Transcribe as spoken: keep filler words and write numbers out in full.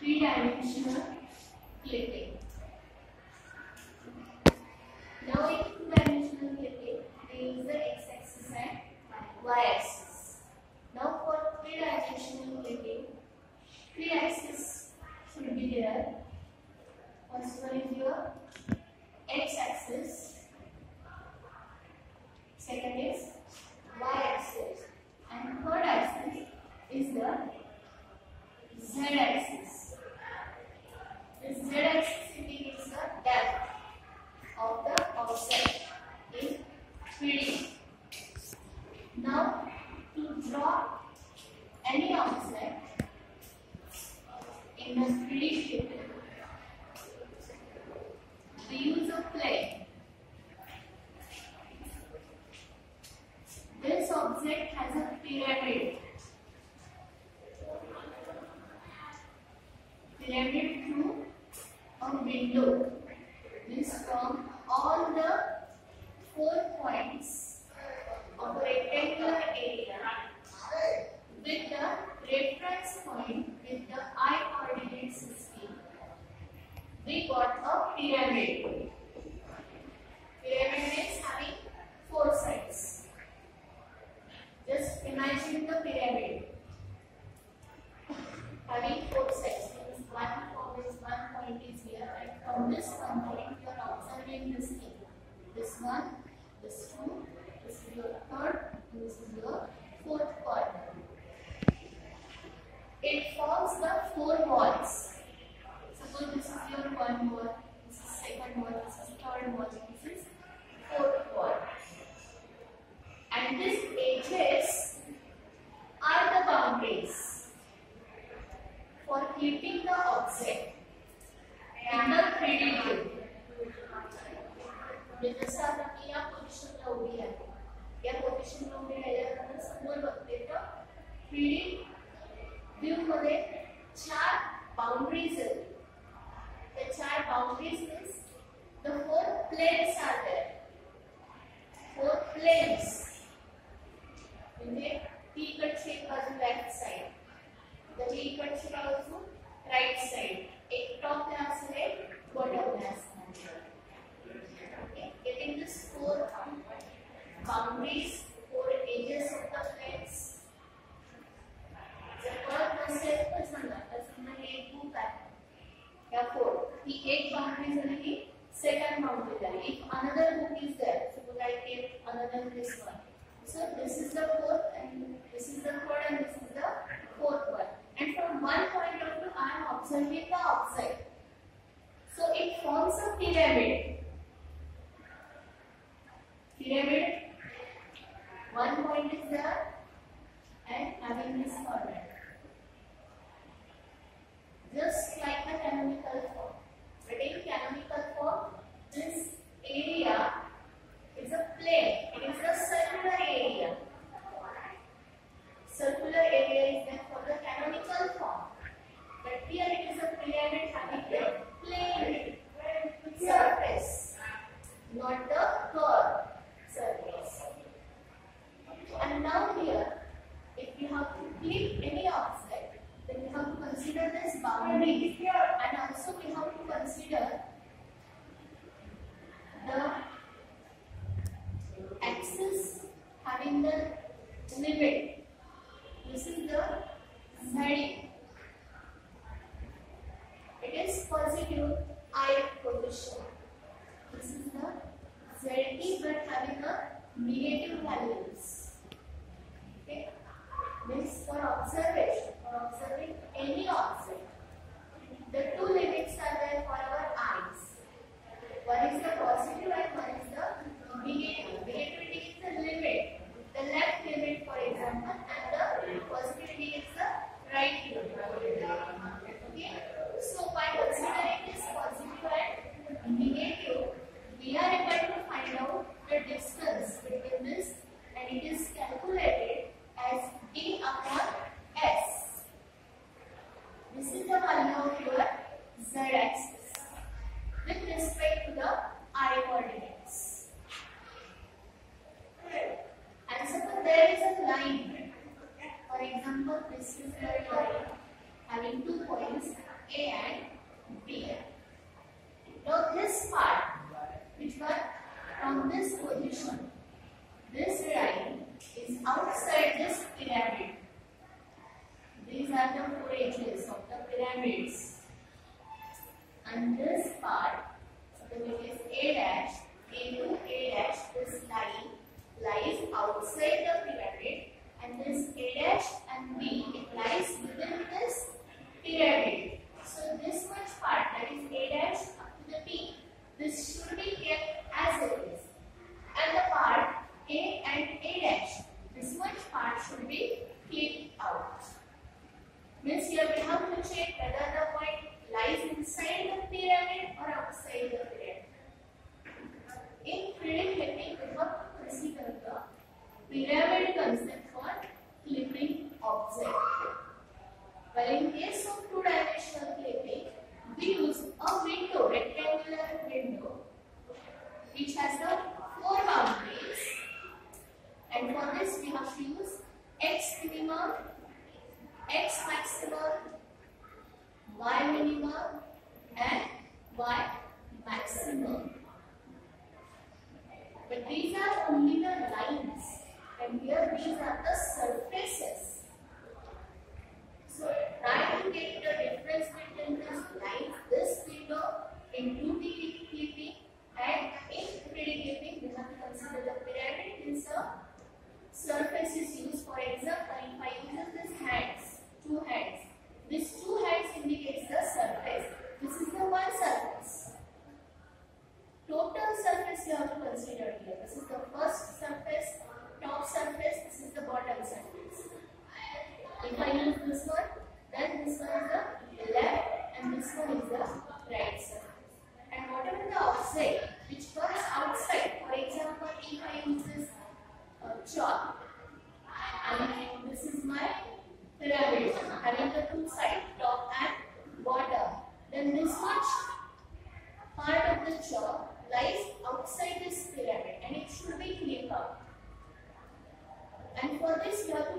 three-dimensional clipping. Now in two-dimensional clipping, they use the x-axis and y-axis. Now for three-dimensional clipping, three axes should be there. First one is your x-axis. Second is y-axis. And third axis is the z-axis. This z-axis indicates the depth of the object in three D. Now, to draw any object in a three D shape, we use a plane. This object has a pyramid. Pyramid through a window. This from all the four points of a rectangular area with the reference point with the I-coordinate system. We got a pyramid. Pyramid is having four sides. Just imagine the pyramid having four sides. One always one point is here, and from this one point you are observing this thing. This one, this two, this is your third, and this is your fourth corner. It forms the four walls. Suppose this is your one wall, this is second wall, this is third wall, this is fourth wall. And these edges are the boundaries for clipping the object in the three D view. जसं आता मी या पोझिशनला उभी आहे, या पोझिशनला उभी राहिल्यानंतर समोर बघते तर थ्री डी व्ह्यू मध्ये चार बाउंड्रीज आहेत. The चार boundaries means the four planes are there. Four planes. म्हणजे ती इकडची एक बाजू लेफ्ट साइड, त्याची इकडची बाजू राइट साइड, एक टॉप ला असेल, एक बॉटम ला असेल. Getting this four boundaries, four edges of the planes. जर परत नसेल तर समजा तर समजा हे एक बुक आहे, या फोर ही एक बाउंड्री झाली, ही सेकंड बाउंड्री झाली. If another book is there, suppose I take another this one. So this is the fourth, and this is the third, and this is the fourth one. And from one point of view, I am observing the outside. So it forms a pyramid. Pyramid. One point is there, and having this corner. Just like the canonical form. But in canonical form, this area is a plane. It is a circular area. Circular area is there for the canonical form. But here it is a pyramid having a plane surface, not the curved surface. And now here, if you have to clip any object, then we have to consider this boundary, and also we have to consider the axis having the limit. This is the Z. It is positive I position. This is the Z T but having a negative values. Okay. Means for observation, for observing any object, the two limits are there for our eyes. One is the positive and one is the negative. Negativity is the limit, the left limit for example, and the positivity is the right limit. Okay. So by considering this positive and negative, we are able to find out the distance between this, and it is calculated as d upon s. This is the value of your z-axis with respect to the I coordinates. And suppose there is a line. For example, this is the line having two points A and B. Now this part, which one? From this position, this line is outside this pyramid. These are the four edges of the pyramids. And this part, so it is A dash, A to A dash, this line lies outside the pyramid, and this A dash and B, it lies within this pyramid. So this much part, that is A dash up to the B, this should be kept as it is. And the part A and A dash, this much part should be clipped out. Means here we have to check whether the point lies inside the pyramid or outside the pyramid. In three D clipping, we have to consider the pyramid concept for clipping object. Well, in case of two-dimensional clipping, we use a window, rectangular window, which has the four boundaries. And for this, we have to use x minimum, x maximum, y minimum, and y maximum. But these are only the lines, and here these are the surfaces. So try to get the difference between these lines, this window in two D clipping, and in three D clipping, we have to consider the pyramid is a surface is used. For example, if I use this hands, two hands, this two hands indicates the surface. This is the one surface. Total surface you have to consider here. This is the first surface, top surface, this is the bottom surface. If I use this one, then this one is the left and this one is the right surface. And whatever the outside, which comes outside, for example, if I use this uh, chalk, and this is my pyramid having the two sides, top and bottom, then this much part of the chalk lies outside this pyramid and it should be clipped out. And for this, you have